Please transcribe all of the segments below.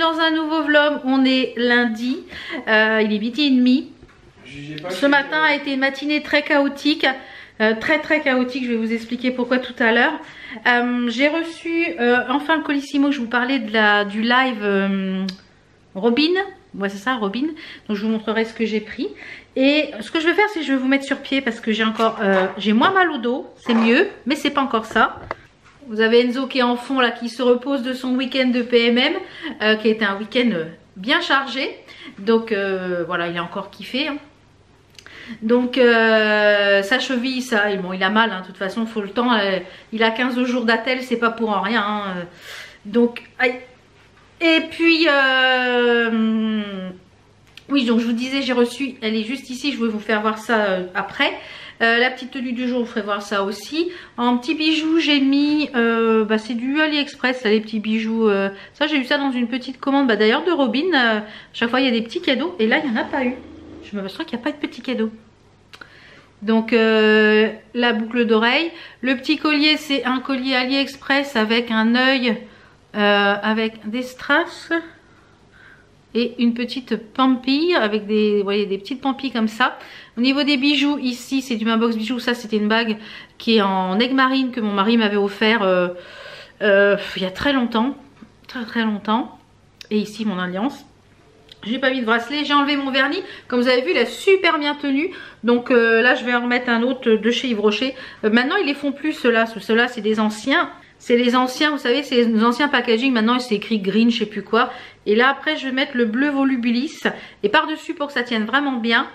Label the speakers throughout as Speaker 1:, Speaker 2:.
Speaker 1: dans un nouveau vlog. On est lundi, il est midi et demi. Ce matin a été une matinée très chaotique. Très chaotique, je vais vous expliquer pourquoi tout à l'heure. J'ai reçu enfin le Colissimo, je vous parlais de du live Robin. Ouais, c'est ça, Robin. Donc je vous montrerai ce que j'ai pris. Et ce que je vais faire, c'est que je vais vous mettre sur pied parce que j'ai encore j'ai moins mal au dos, c'est mieux, mais c'est pas encore ça. Vous avez Enzo qui est en fond là, qui se repose de son week-end de PMM, qui a été un week-end bien chargé. Donc voilà, il a encore kiffé. Hein. Donc sa cheville, ça, bon, il a mal, hein, de toute façon, il faut le temps. Il a 15 jours d'attel, c'est pas pour en rien. Hein. Donc, aïe. Et puis, oui, donc je vous disais, j'ai reçu, elle est juste ici, je vais vous faire voir ça après. La petite tenue du jour, je vous ferai voir ça aussi. En petits bijoux, j'ai mis, c'est du AliExpress, là, les petits bijoux. Ça, j'ai eu ça dans une petite commande, d'ailleurs de Robin. Chaque fois, il y a des petits cadeaux. Et là, il n'y en a pas eu. Je m'aperçois qu'il n'y a pas de petits cadeaux. Donc, la boucle d'oreille. Le petit collier, c'est un collier AliExpress avec un œil, avec des strass. Et une petite pampille avec des, vous voyez, des petites pampilles comme ça. Au niveau des bijoux, ici c'est du Mabox bijoux. Ça c'était une bague qui est en aigle marine que mon mari m'avait offert il y a très longtemps. Très longtemps. Et ici mon alliance. J'ai pas mis de bracelet, j'ai enlevé mon vernis. Comme vous avez vu, il a super bien tenu. Donc là je vais en remettre un autre de chez Yves Rocher. Maintenant ils les font plus ceux-là. Ceux-là c'est des anciens. C'est les anciens, vous savez, c'est les anciens packaging. Maintenant, c'est écrit green, je sais plus quoi. Et là, après, je vais mettre le bleu volubilis. Et par-dessus, pour que ça tienne vraiment bien,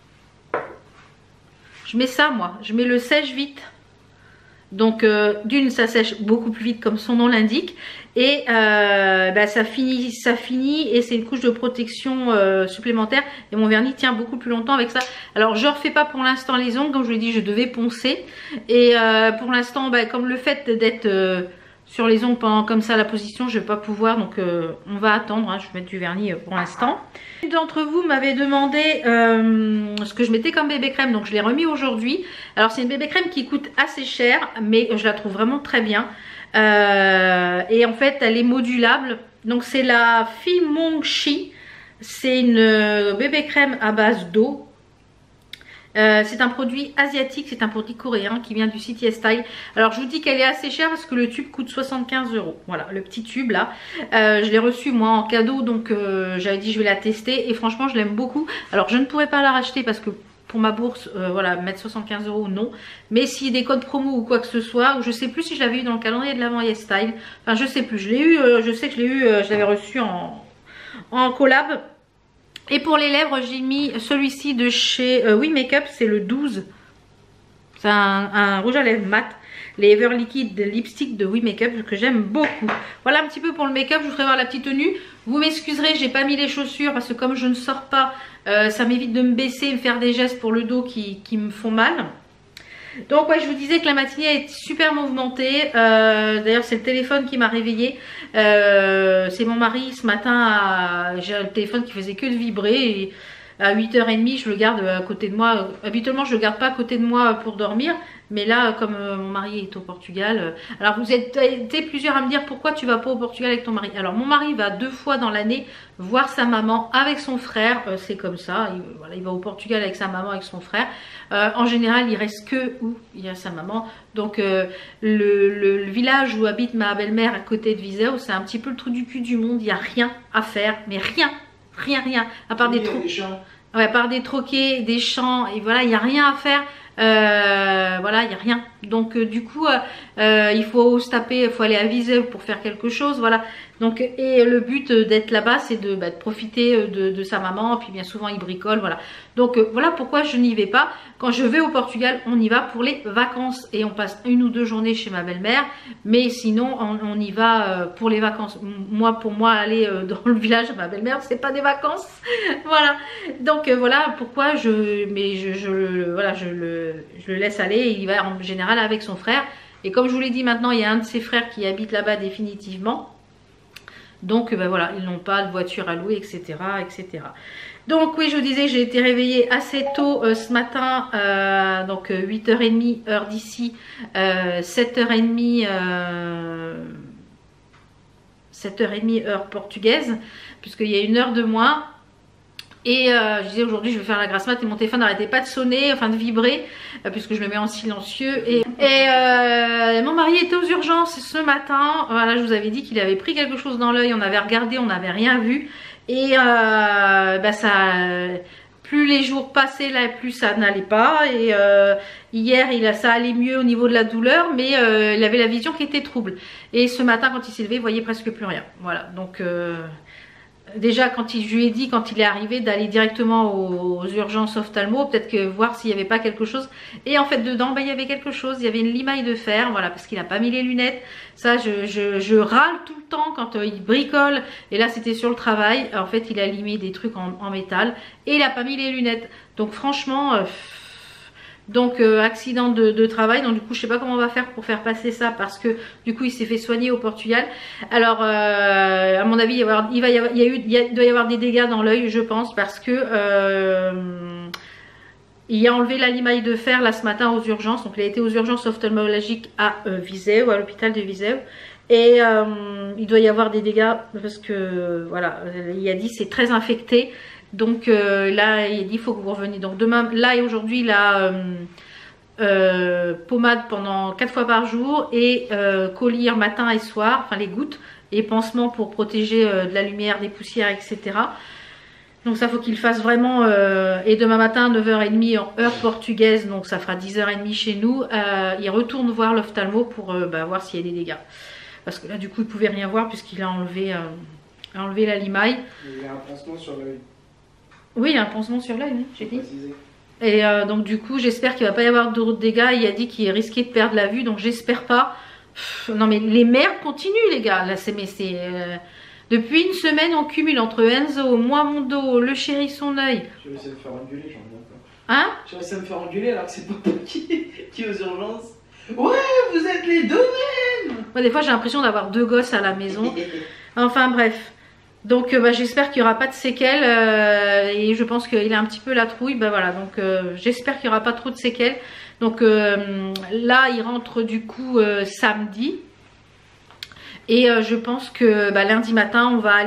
Speaker 1: je mets ça, moi. Je mets le sèche-vite. Donc, d'une, ça sèche beaucoup plus vite, comme son nom l'indique. Et ça finit. Et c'est une couche de protection supplémentaire. Et mon vernis tient beaucoup plus longtemps avec ça. Alors, je ne refais pas pour l'instant les ongles. Comme je vous l'ai dit, je devais poncer. Et pour l'instant, comme le fait d'être sur les ongles pendant comme ça la position, je ne vais pas pouvoir. Donc, on va attendre. Hein, je vais mettre du vernis pour l'instant. Une d'entre vous m'avait demandé ce que je mettais comme bébé crème. Donc, je l'ai remis aujourd'hui. Alors, c'est une bébé crème qui coûte assez cher. Mais je la trouve vraiment très bien. Et en fait elle est modulable. Donc c'est la Fimongshi. C'est une bébé crème à base d'eau. C'est un produit asiatique, c'est un produit coréen qui vient du site YesStyle. Alors je vous dis qu'elle est assez chère parce que le tube coûte 75 €. Voilà, le petit tube là. Je l'ai reçu moi en cadeau, donc j'avais dit je vais la tester et franchement je l'aime beaucoup. Alors je ne pourrais pas la racheter parce que pour ma bourse, voilà, mettre 75 € non. Mais s'il y a des codes promo ou quoi que ce soit, ou je sais plus si je l'avais eu dans le calendrier de l'avant YesStyle. Enfin, je sais plus. Je l'ai eu, je sais que je l'ai eu, je l'avais reçu en collab. Et pour les lèvres, j'ai mis celui-ci de chez We Makeup, c'est le 12. C'est un rouge à lèvres mat. Les Ever Liquid Lipstick de We Makeup que j'aime beaucoup. Voilà un petit peu pour le make-up. Je vous ferai voir la petite tenue. Vous m'excuserez, j'ai pas mis les chaussures parce que comme je ne sors pas, ça m'évite de me baisser et me faire des gestes pour le dos qui me font mal. Donc ouais, je vous disais que la matinée est super mouvementée. D'ailleurs c'est le téléphone qui m'a réveillée. C'est mon mari ce matin. J'ai le téléphone qui faisait que de vibrer. Et à 8h30 je le garde à côté de moi. Habituellement je le garde pas à côté de moi pour dormir. Mais là comme mon mari est au Portugal. Alors vous êtes plusieurs à me dire pourquoi tu vas pas au Portugal avec ton mari. Alors mon mari va 2 fois dans l'année voir sa maman avec son frère. C'est comme ça. Il va au Portugal avec sa maman, avec son frère. En général il reste que où il y a sa maman. Donc le village où habite ma belle-mère à côté de Viseu, c'est un petit peu le trou du cul du monde. Il n'y a rien à faire. Mais rien. À part des troquets. Ouais, à part des troquets, des champs. Et voilà, il n'y a rien à faire. Voilà, il n'y a rien. Donc du coup il faut se taper, il faut aller à Viseu pour faire quelque chose. Voilà. Donc, et le but d'être là-bas, c'est de profiter de sa maman. Puis bien souvent, il bricole. Voilà. Donc voilà pourquoi je n'y vais pas. Quand je vais au Portugal, on y va pour les vacances. Et on passe 1 ou 2 journées chez ma belle-mère. Mais sinon, on y va pour les vacances. Pour moi, aller dans le village de ma belle-mère, c'est pas des vacances. Voilà. Donc voilà pourquoi je le laisse aller. Il va en général avec son frère. Et comme je vous l'ai dit, maintenant, il y a un de ses frères qui habite là-bas définitivement. Donc voilà, ils n'ont pas de voiture à louer, etc. etc. Donc oui, je vous disais, j'ai été réveillée assez tôt ce matin, donc 8h30 heure d'ici, 7h30 7h30 heure portugaise, puisqu'il y a 1 heure de moins. Et je disais aujourd'hui je vais faire la grasse mat et mon téléphone n'arrêtait pas de sonner, enfin de vibrer, puisque je le mets en silencieux. Et mon mari était aux urgences ce matin. Voilà, je vous avais dit qu'il avait pris quelque chose dans l'œil, on avait regardé, on n'avait rien vu. Et plus les jours passaient là, plus ça n'allait pas. Et hier ça allait mieux au niveau de la douleur, mais il avait la vision qui était trouble. Et ce matin quand il s'est levé, il voyait presque plus rien. Voilà, donc déjà je lui ai dit quand il est arrivé d'aller directement aux urgences ophtalmo, peut-être que voir s'il n'y avait pas quelque chose. Et en fait dedans il y avait quelque chose, il y avait une limaille de fer, voilà, parce qu'il n'a pas mis les lunettes. Ça je râle tout le temps quand il bricole, et là c'était sur le travail, en fait il a limé des trucs en métal et il n'a pas mis les lunettes. Donc franchement accident de travail. Donc du coup je sais pas comment on va faire pour faire passer ça, parce que du coup il s'est fait soigner au Portugal. Alors à mon avis il doit y avoir des dégâts dans l'œil, je pense, parce que il a enlevé la limaille de fer là ce matin aux urgences. Donc il a été aux urgences ophtalmologiques à Viseu, à l'hôpital de Viseu. Et il doit y avoir des dégâts parce que voilà, il a dit c'est très infecté. Donc là il a dit il faut que vous reveniez. Donc demain, là et aujourd'hui, il a pommade pendant 4 fois par jour et collyre matin et soir, enfin les gouttes, et pansement pour protéger de la lumière, des poussières, etc. Donc ça faut qu'il fasse vraiment. Et demain matin 9h30 en heure portugaise, donc ça fera 10h30 chez nous, il retourne voir l'ophtalmo pour voir s'il y a des dégâts. Parce que là du coup il pouvait rien voir puisqu'il a enlevé la limaille.
Speaker 2: Il y a un pansement sur l'œil.
Speaker 1: Oui, il y a un pansement sur l'œil, oui, j'ai dit. Et donc du coup j'espère qu'il ne va pas y avoir d'autres dégâts. Il a dit qu'il risquait de perdre la vue, donc j'espère pas. Non mais les merdes continuent les gars. Là depuis une semaine on cumule entre Enzo, moi mon dos, le chéri son œil.
Speaker 2: Je vais essayer de me faire engueuler, j'en ai encore.
Speaker 1: Hein?
Speaker 2: Je vais essayer de me faire engueuler alors que c'est pas qui est aux urgences. Ouais, vous êtes les deux mêmes.
Speaker 1: Moi des fois j'ai l'impression d'avoir 2 gosses à la maison. Enfin bref. Donc j'espère qu'il n'y aura pas de séquelles et je pense qu'il a un petit peu la trouille. Voilà, donc j'espère qu'il n'y aura pas trop de séquelles. Donc là il rentre du coup samedi. Et je pense que lundi matin on va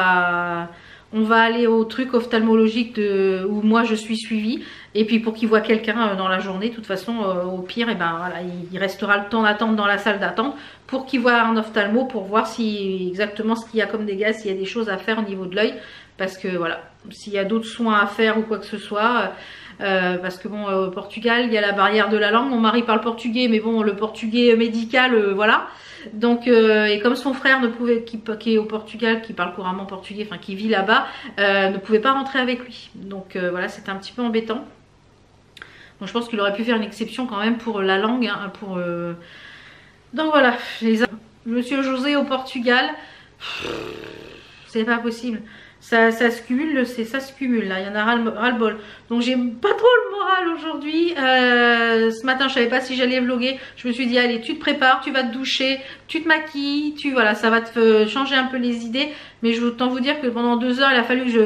Speaker 1: aller au truc ophtalmologique où moi je suis suivie. Et puis pour qu'il voit quelqu'un dans la journée, de toute façon au pire, voilà, il restera le temps d'attente dans la salle d'attente pour qu'il voit un ophtalmo pour voir exactement ce qu'il y a comme dégâts, s'il y a des choses à faire au niveau de l'œil. Parce que voilà, s'il y a d'autres soins à faire ou quoi que ce soit, parce que bon, au Portugal, il y a la barrière de la langue. Mon mari parle portugais, mais bon, le portugais médical, voilà. Donc, et comme son frère qui est au Portugal, qui parle couramment portugais, enfin qui vit là-bas, ne pouvait pas rentrer avec lui. Donc voilà, c'était un petit peu embêtant. Donc je pense qu'il aurait pu faire une exception quand même pour la langue, hein, Donc voilà, Monsieur José au Portugal, c'est pas possible. Ça se cumule, ça se cumule là, il y en a ras-le-bol. Donc j'ai pas trop le moral aujourd'hui. Ce matin je savais pas si j'allais vlogger. Je me suis dit allez, tu te prépares, tu vas te doucher, tu te maquilles, voilà, ça va te changer un peu les idées. Mais je veux autant vous dire que pendant 2 heures il a fallu que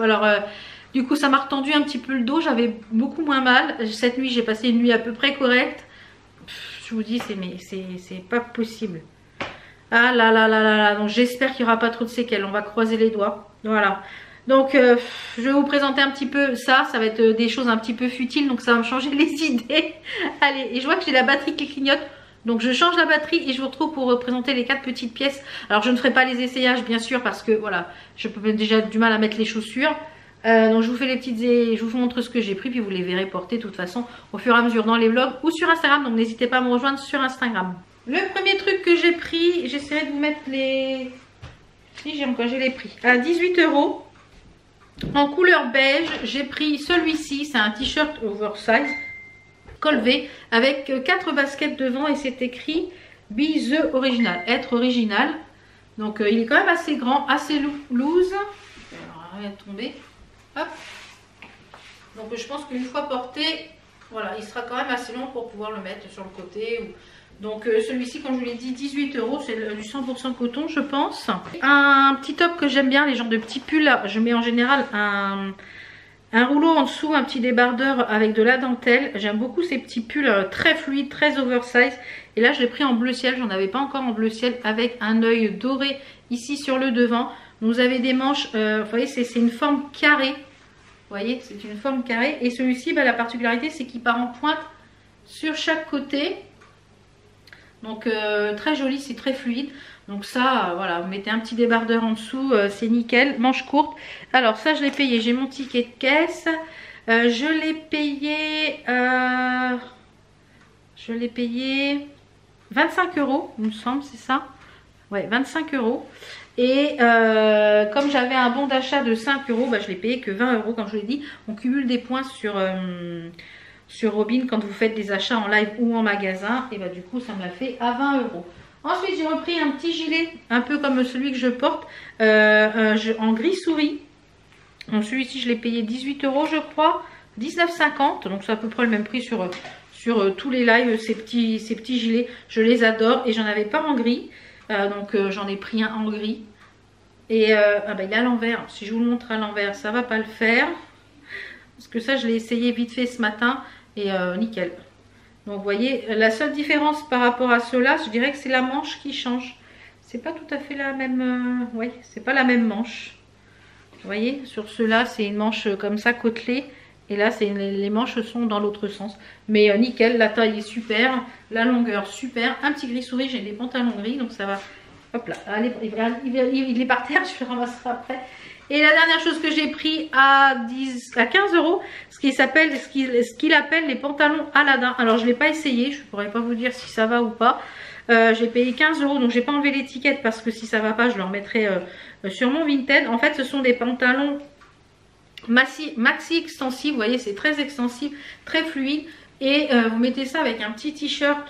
Speaker 1: du coup ça m'a retendu un petit peu le dos, j'avais beaucoup moins mal. Cette nuit j'ai passé une nuit à peu près correcte. Je vous dis c'est pas possible. Ah là là là là là, donc j'espère qu'il n'y aura pas trop de séquelles, on va croiser les doigts. Voilà, donc je vais vous présenter un petit peu ça va être des choses un petit peu futiles, donc ça va me changer les idées. Allez, et je vois que j'ai la batterie qui clignote, donc je change la batterie et je vous retrouve pour présenter les 4 petites pièces. Alors je ne ferai pas les essayages bien sûr parce que voilà, je peux déjà du mal à mettre les chaussures. Donc je vous fais je vous montre ce que j'ai pris, puis vous les verrez porter de toute façon au fur et à mesure dans les vlogs ou sur Instagram, donc n'hésitez pas à me rejoindre sur Instagram. Le premier truc que j'ai pris, j'essaierai de vous mettre les... Si j'ai les prix. À 18 € en couleur beige, j'ai pris celui-ci, c'est un t-shirt oversize col V avec 4 baskets devant et c'est écrit Be the original, être original. Donc il est quand même assez grand, assez loose. Alors, rien de tomber. Hop. Donc je pense qu'une fois porté, voilà, il sera quand même assez long pour pouvoir le mettre sur le côté. Donc celui-ci, comme je vous l'ai dit, 18 €, c'est du 100% coton je pense. Un petit top que j'aime bien, les genres de petits pulls, je mets en général un rouleau en dessous, un petit débardeur avec de la dentelle. J'aime beaucoup ces petits pulls très fluides, très oversize. Et là je l'ai pris en bleu ciel, j'en avais pas encore en bleu ciel, avec un œil doré ici sur le devant. Vous avez des manches, vous voyez, c'est une forme carrée. Vous voyez, c'est une forme carrée. Et celui-ci, bah, la particularité, c'est qu'il part en pointe sur chaque côté. Donc, très joli, c'est très fluide. Donc ça, voilà, vous mettez un petit débardeur en dessous, c'est nickel. Manche courte. Alors ça, je l'ai payé. J'ai mon ticket de caisse. Je l'ai payé 25 €, il me semble, c'est ça? Ouais, 25 €. Et comme j'avais un bon d'achat de 5 €, bah, je l'ai payé que 20 €. Comme je l'ai dit, on cumule des points sur Robin quand vous faites des achats en live ou en magasin. Et bah, du coup, ça me l'a fait à 20 €. Ensuite, j'ai repris un petit gilet, un peu comme celui que je porte, en gris souris. Donc celui-ci, je l'ai payé 18 € je crois, 19,50 €. Donc c'est à peu près le même prix sur tous les lives, ces petits gilets. Je les adore et j'en avais pas en gris. Donc j'en ai pris un en gris. Et ah bah, il est à l'envers. Si je vous le montre à l'envers, ça va pas le faire. Parce que ça, je l'ai essayé vite fait ce matin et nickel. Donc vous voyez, la seule différence par rapport à ceux-là, je dirais que c'est la manche qui change. C'est pas tout à fait la même... oui, c'est pas la même manche. Vous voyez, sur ceux-là, c'est une manche comme ça, côtelée. Et là, les manches sont dans l'autre sens. Mais nickel, la taille est super. La longueur, super. Un petit gris souris, j'ai des pantalons gris, donc ça va... Hop là, allez, il est par terre, je le ramasserai après. Et la dernière chose que j'ai pris à 15 €, ce qu'il appelle les pantalons Aladdin. Alors je ne l'ai pas essayé, je ne pourrais pas vous dire si ça va ou pas. J'ai payé 15 €, donc j'ai pas enlevé l'étiquette parce que si ça va pas, je le remettrai sur mon Vinted. En fait, ce sont des pantalons maxi extensifs, vous voyez, c'est très extensif, très fluide. Et vous mettez ça avec un petit t-shirt,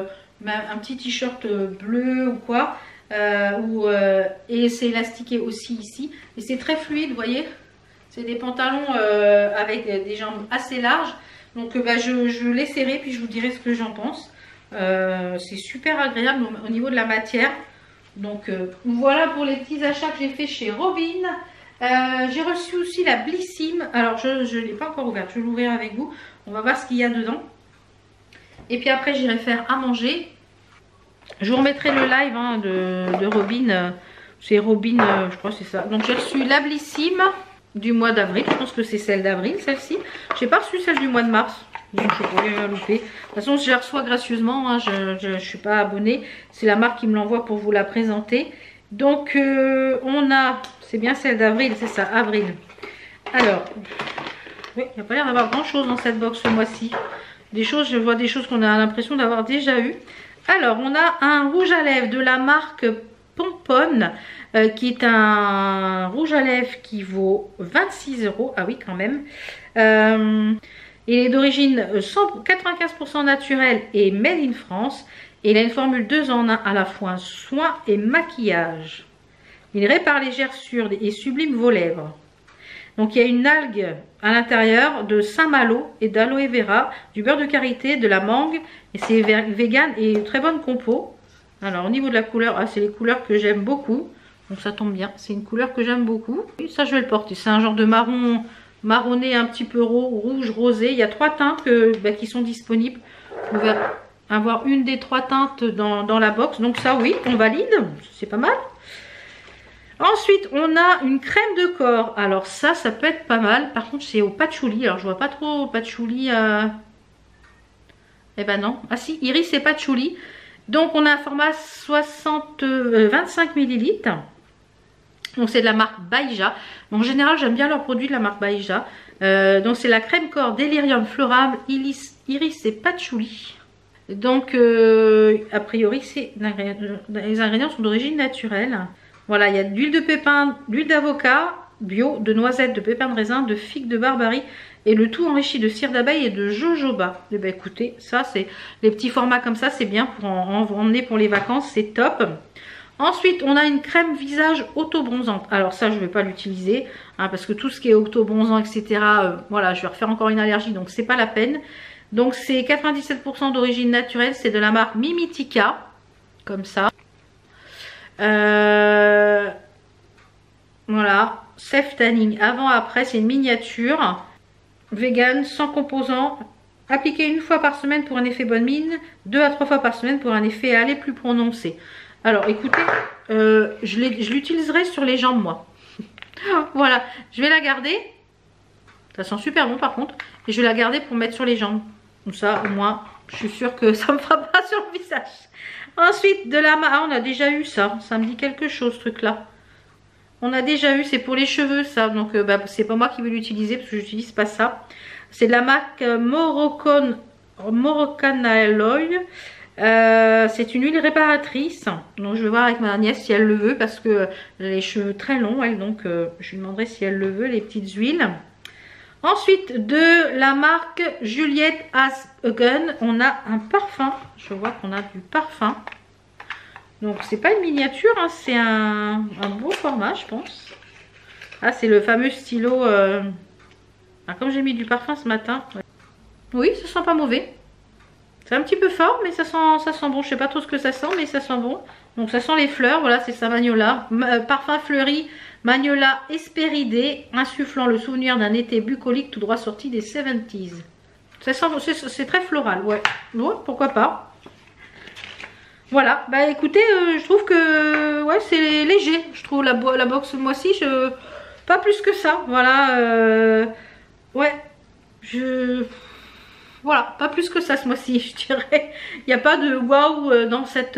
Speaker 1: bleu ou quoi. Et c'est élastiqué aussi ici et c'est très fluide, vous voyez, c'est des pantalons avec des jambes assez larges, donc bah, je l'essaierai puis je vous dirai ce que j'en pense. C'est super agréable au niveau de la matière. Donc voilà pour les petits achats que j'ai fait chez Robin. J'ai reçu aussi la Blissim. Alors je ne l'ai pas encore ouverte, je vais l'ouvrir avec vous, on va voir ce qu'il y a dedans et puis après j'irai faire à manger. Je vous remettrai le live hein, de Robin. C'est Robin, je crois que c'est ça. Donc j'ai reçu la Blissim du mois d'avril. Je pense que c'est celle d'avril, celle-ci. J'ai pas reçu celle du mois de mars. Donc je pourrais louper. De toute façon, je la reçois gracieusement. Hein, je ne suis pas abonnée. C'est la marque qui me l'envoie pour vous la présenter. Donc on a... C'est bien celle d'avril, c'est ça, avril. Alors, oui, il n'y a pas l'air d'avoir grand-chose dans cette box ce mois-ci. Des choses, je vois des choses qu'on a l'impression d'avoir déjà eues. Alors, on a un rouge à lèvres de la marque Pomponne, qui est un rouge à lèvres qui vaut 26 €. Ah oui, quand même. Il est d'origine 95% naturelle et made in France. Et il a une formule 2 en 1 à la fois soin et maquillage. Il répare les gerçures et sublime vos lèvres. Donc il y a une algue à l'intérieur de Saint-Malo et d'aloe vera, du beurre de karité, de la mangue. Et c'est vegan et très bonne compo. Alors au niveau de la couleur, c'est les couleurs que j'aime beaucoup. Donc ça tombe bien, c'est une couleur que j'aime beaucoup. Et ça je vais le porter, c'est un genre de marronné un petit peu rouge, rosé. Il y a 3 teintes qui sont disponibles. Vous pouvez avoir une des 3 teintes dans la box. Donc ça oui, on valide, c'est pas mal. Ensuite, on a une crème de corps. Alors ça peut être pas mal. Par contre, c'est au patchouli. Alors, je vois pas trop au patchouli. Eh ben non. Ah si, iris et patchouli. Donc, on a un format 25 ml. Donc, c'est de la marque Baïja. Donc, en général, j'aime bien leurs produits de la marque Baïja. Donc, c'est la crème corps Delirium Floral, iris et patchouli. Donc, a priori, les ingrédients sont d'origine naturelle. Voilà, il y a de l'huile de pépin, d'huile d'avocat, bio, de noisettes, de pépins de raisin, de figues de Barbarie et le tout enrichi de cire d'abeille et de jojoba. Et bien écoutez, ça c'est les petits formats comme ça, c'est bien pour en emmener pour les vacances, c'est top. Ensuite, on a une crème visage auto-bronzante. Alors ça, je ne vais pas l'utiliser hein, parce que tout ce qui est auto-bronzant, etc., voilà, je vais refaire encore une allergie, donc c'est pas la peine. Donc c'est 97% d'origine naturelle, c'est de la marque Mimitica, comme ça. Voilà, Safe Tanning avant après, c'est une miniature vegan sans composants, appliqué une fois par semaine pour un effet bonne mine, 2 à 3 fois par semaine pour un effet hâlé plus prononcé. Alors écoutez, je l'utiliserai sur les jambes moi. Voilà, je vais la garder. Ça sent super bon par contre. Et je vais la garder pour mettre sur les jambes. Comme ça au moins je suis sûre que ça me fera pas sur le visage. Ensuite de la on a déjà eu ça. Ça me dit quelque chose ce truc là. On a déjà eu, c'est pour les cheveux ça. Donc bah, c'est pas moi qui vais l'utiliser parce que j'utilise pas ça. C'est de la marque Moroccan Oil. C'est une huile réparatrice. Donc je vais voir avec ma nièce si elle le veut parce que elle a les cheveux très longs elle. Donc je lui demanderai si elle le veut, les petites huiles. Ensuite de la marque Juliette Asgen, on a un parfum. Je vois qu'on a du parfum. Donc c'est pas une miniature, hein, c'est un beau format je pense. Ah c'est le fameux stylo. Ah, comme j'ai mis du parfum ce matin. Ouais. Oui, ça sent pas mauvais. C'est un petit peu fort mais ça sent bon. Je sais pas trop ce que ça sent mais ça sent bon. Donc ça sent les fleurs, voilà c'est ça Magnolia. Parfum fleuri. Magnolia Hespéridée, insufflant le souvenir d'un été bucolique tout droit sorti des 70s. Ça sent, c'est très floral, ouais. Ouais, pourquoi pas. Voilà, bah écoutez, je trouve que ouais, c'est léger. Je trouve la box ce mois-ci, pas plus que ça. Voilà, ouais, voilà, pas plus que ça ce mois-ci, je dirais. Il n'y a pas de waouh dans cette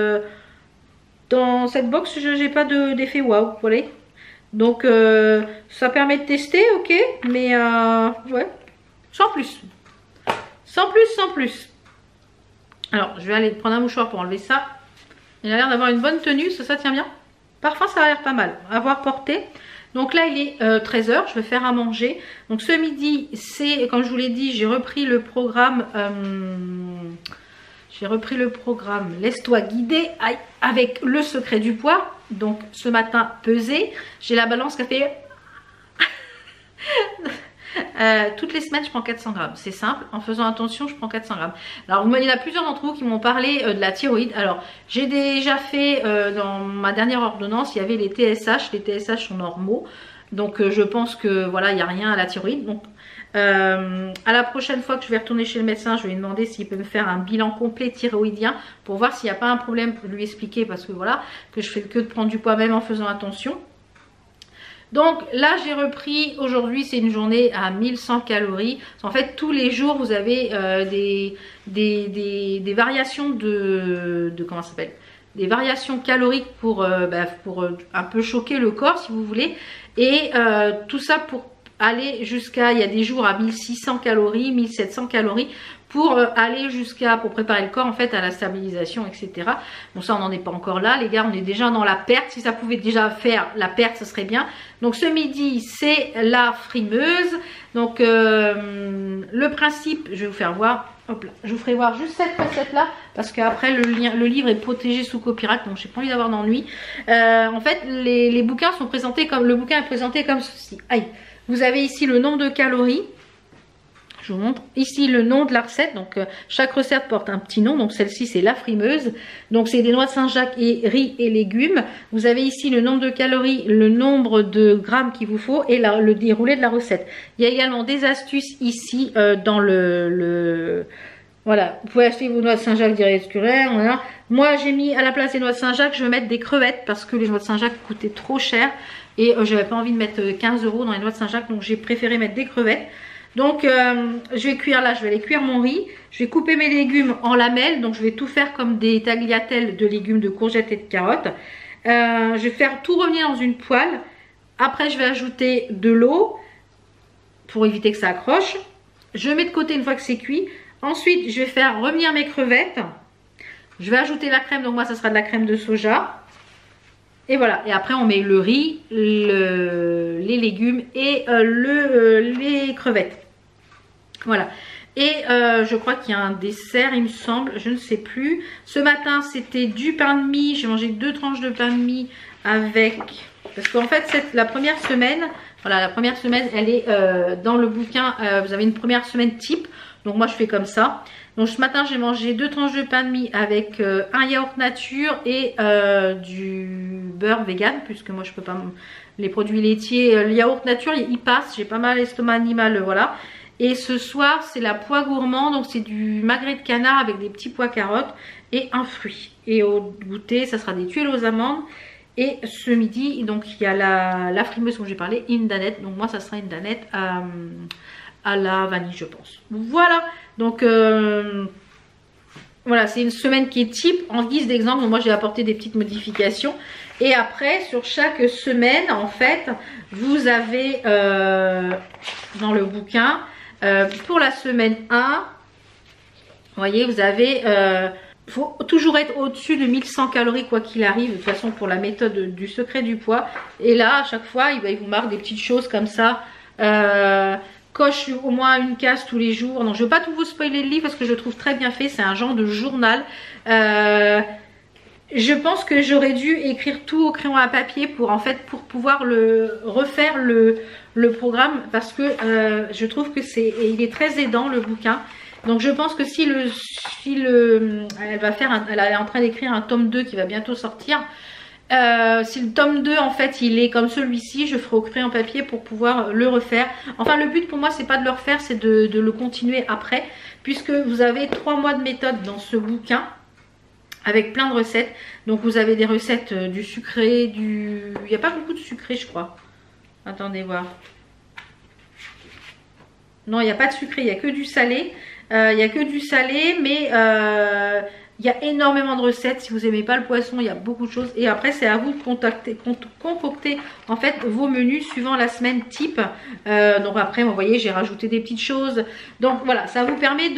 Speaker 1: box, j'ai pas d'effet waouh, vous voyez. Donc ça permet de tester, ok, mais ouais, sans plus. Sans plus. Alors je vais aller prendre un mouchoir pour enlever ça. Il a l'air d'avoir une bonne tenue, ça tient bien. Parfum ça a l'air pas mal, à avoir porté. Donc là il est 13 h, je vais faire à manger. Donc ce midi c'est, comme je vous l'ai dit, j'ai repris le programme... Laisse-toi guider avec le secret du poids. Donc ce matin pesé, j'ai la balance qui a fait toutes les semaines je prends 400 grammes, c'est simple, en faisant attention je prends 400 grammes. Alors il y en a plusieurs d'entre vous qui m'ont parlé de la thyroïde. Alors j'ai déjà fait dans ma dernière ordonnance, il y avait les TSH sont normaux, donc je pense que voilà il n'y a rien à la thyroïde. Donc à la prochaine fois que je vais retourner chez le médecin, je vais lui demander s'il peut me faire un bilan complet thyroïdien pour voir s'il n'y a pas un problème, pour lui expliquer, parce que voilà, que je fais que de prendre du poids même en faisant attention. Donc là j'ai repris, aujourd'hui c'est une journée à 1100 calories. En fait tous les jours vous avez des variations de comment ça s'appelle, des variations caloriques pour un peu choquer le corps si vous voulez. Et tout ça pour aller jusqu'à, il y a des jours à 1600 calories, 1700 calories pour aller pour préparer le corps en fait à la stabilisation, etc. Bon ça on n'en est pas encore là les gars, on est déjà dans la perte. Si ça pouvait déjà faire la perte ce serait bien. Donc ce midi c'est la frimeuse. Donc le principe, je vais vous faire voir, hop là, je vous ferai voir juste cette recette là parce qu'après le livre est protégé sous copyright, donc j'ai pas envie d'avoir d'ennui. En fait les bouquins sont présentés comme, le bouquin est présenté comme ceci. Aïe. Vous avez ici le nombre de calories. Je vous montre ici le nom de la recette. Donc chaque recette porte un petit nom. Donc celle-ci c'est la frimeuse. Donc c'est des noix de Saint-Jacques et riz et légumes. Vous avez ici le nombre de calories, le nombre de grammes qu'il vous faut et le déroulé de la recette. Il y a également des astuces ici dans voilà, vous pouvez acheter vos noix de Saint-Jacques directement. Voilà. Moi j'ai mis à la place des noix de Saint-Jacques, je vais mettre des crevettes parce que les noix de Saint-Jacques coûtaient trop cher. Et je n'avais pas envie de mettre 15 € dans les noix de Saint-Jacques, donc j'ai préféré mettre des crevettes. Donc je vais cuire là, je vais aller cuire mon riz. Je vais couper mes légumes en lamelles, donc je vais tout faire comme des tagliatelles de légumes, de courgettes et de carottes. Je vais faire tout revenir dans une poêle. Après je vais ajouter de l'eau pour éviter que ça accroche. Je mets de côté une fois que c'est cuit. Ensuite je vais faire revenir mes crevettes. Je vais ajouter la crème, donc moi ça sera de la crème de soja. Et voilà, et après on met le riz, les légumes et les crevettes. Voilà. Et je crois qu'il y a un dessert, il me semble, je ne sais plus. Ce matin c'était du pain de mie, j'ai mangé 2 tranches de pain de mie avec... Parce qu'en fait la première semaine, voilà, la première semaine elle est dans le bouquin, vous avez une première semaine type. Donc moi je fais comme ça. Donc ce matin j'ai mangé 2 tranches de pain de mie avec un yaourt nature et du beurre vegan, puisque moi je peux pas les produits laitiers, le yaourt nature il passe, j'ai pas mal l'estomac animal, voilà. Et ce soir, c'est la pois gourmand. Donc c'est du magret de canard avec des petits pois carottes et un fruit. Et au goûter, ça sera des tuiles aux amandes. Et ce midi, donc il y a la frimeuse dont j'ai parlé, une danette. Donc moi, ça sera une danette à la vanille, je pense. Voilà. Donc voilà, c'est une semaine qui est type. En guise d'exemple, moi j'ai apporté des petites modifications. Et après, sur chaque semaine, en fait, vous avez dans le bouquin, pour la semaine 1, vous voyez, vous avez... faut toujours être au-dessus de 1100 calories quoi qu'il arrive, de toute façon pour la méthode du secret du poids. Et là, à chaque fois, il vous marque des petites choses comme ça. Coche au moins une case tous les jours. Non, je ne veux pas tout vous spoiler le livre parce que je le trouve très bien fait. C'est un genre de journal. Je pense que j'aurais dû écrire tout au crayon à papier pour pouvoir refaire le programme, parce que je trouve que il est très aidant, le bouquin. Donc je pense que elle est en train d'écrire un tome 2 qui va bientôt sortir. Si le tome 2 en fait il est comme celui-ci, je ferai au crayon papier pour pouvoir le refaire. Enfin, le but pour moi c'est pas de le refaire, c'est de le continuer après, puisque vous avez 3 mois de méthode dans ce bouquin avec plein de recettes. Donc vous avez des recettes du sucré, il n'y a pas beaucoup de sucré je crois. Attendez voir. Non, il n'y a pas de sucré, il n'y a que du salé. Il n'y a que du salé, mais il y a énormément de recettes. Si vous n'aimez pas le poisson, il y a beaucoup de choses. Et après, c'est à vous de concocter en fait vos menus suivant la semaine type. Donc après, vous voyez, j'ai rajouté des petites choses. Donc voilà, ça vous permet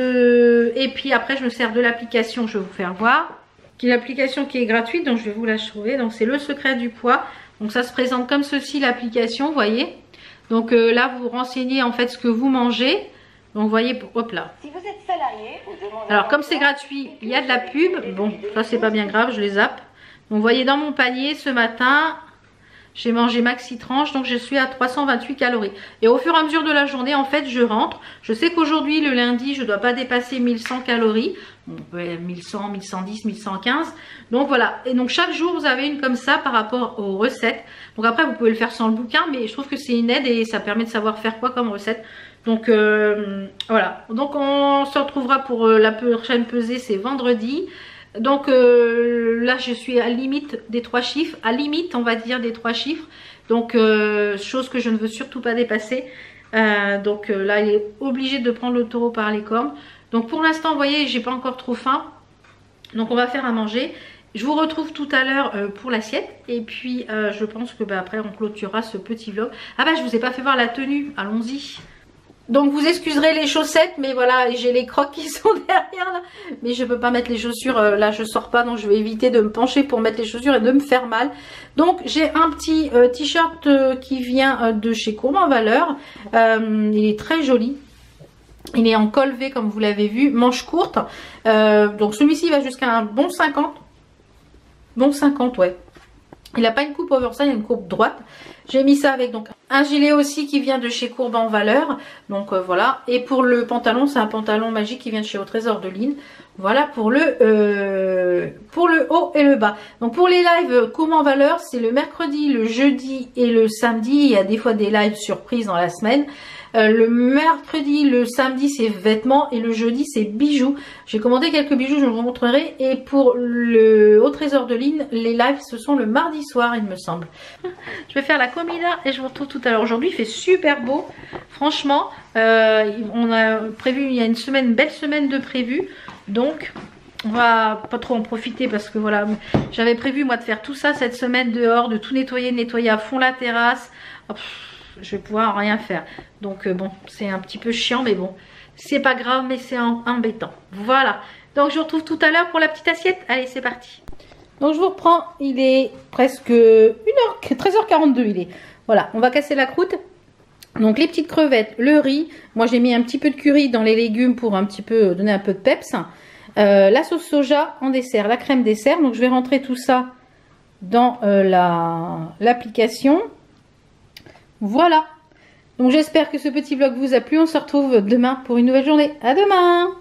Speaker 1: Et puis après, je me sers de l'application, je vais vous faire voir. L'application qui est gratuite, donc je vais vous la trouver. Donc c'est le secret du poids. Donc ça se présente comme ceci, l'application, vous voyez. Donc là, vous renseignez en fait ce que vous mangez. Donc vous voyez, hop là. Si vous êtes salarié, alors comme c'est gratuit, il y a de la pub. Bon, ça c'est pas bien grave, je les zappe. Donc vous voyez, dans mon panier ce matin, j'ai mangé maxi tranche, donc je suis à 328 calories. Et au fur et à mesure de la journée, en fait, je rentre. Je sais qu'aujourd'hui, le lundi, je ne dois pas dépasser 1100 calories. Bon, 1100, 1110, 1115. Donc voilà. Et donc chaque jour, vous avez une comme ça par rapport aux recettes. Donc après, vous pouvez le faire sans le bouquin, mais je trouve que c'est une aide et ça permet de savoir faire quoi comme recette. Donc voilà. Donc on se retrouvera pour la prochaine pesée, c'est vendredi. Donc là je suis à limite des 3 chiffres, à limite on va dire des 3 chiffres, donc chose que je ne veux surtout pas dépasser. Donc là il est obligé de prendre le taureau par les cornes. Donc pour l'instant vous voyez, j'ai pas encore trop faim, donc on va faire à manger. Je vous retrouve tout à l'heure pour l'assiette, et puis je pense que après on clôturera ce petit vlog. Ah bah je vous ai pas fait voir la tenue, allons-y. Donc vous excuserez les chaussettes, mais voilà, j'ai les crocs qui sont derrière là. Mais je peux pas mettre les chaussures, là je sors pas, donc je vais éviter de me pencher pour mettre les chaussures et de me faire mal. Donc j'ai un petit t-shirt qui vient de chez Gourmand Valeurs. Il est très joli. Il est en col V comme vous l'avez vu, manche courte. Donc celui-ci va jusqu'à un bon 50. Bon 50, ouais. Il n'a pas une coupe oversize, il a une coupe droite. J'ai mis ça avec donc un gilet aussi qui vient de chez Gourmand Valeurs. Donc voilà. Et pour le pantalon, c'est un pantalon magique qui vient de chez Au Trésor de Lynn. Voilà pour le haut et le bas. Donc pour les lives Gourmand Valeurs, c'est le mercredi, le jeudi et le samedi. Il y a des fois des lives surprises dans la semaine. Le mercredi, le samedi c'est vêtements et le jeudi c'est bijoux. J'ai commandé quelques bijoux, je vous montrerai. Et pour le Au Trésor de Lynn, les lives ce sont le mardi soir il me semble. Je vais faire la comida et je vous retrouve tout à l'heure. Aujourd'hui il fait super beau, franchement. On a prévu, il y a une belle semaine de prévu. Donc on va pas trop en profiter parce que voilà, j'avais prévu moi de faire tout ça cette semaine dehors, de tout nettoyer à fond la terrasse. Oh, je vais pouvoir rien faire. Donc bon, c'est un petit peu chiant, mais bon, c'est pas grave, mais c'est embêtant. Voilà. Donc je vous retrouve tout à l'heure pour la petite assiette. Allez, c'est parti. Donc je vous reprends, il est presque 13h42 il est. Voilà, on va casser la croûte. Donc les petites crevettes, le riz. Moi j'ai mis un petit peu de curry dans les légumes pour un petit peu donner un peu de peps. La sauce soja en dessert, la crème dessert. Donc je vais rentrer tout ça dans l'application. Voilà. Donc j'espère que ce petit vlog vous a plu. On se retrouve demain pour une nouvelle journée. À demain!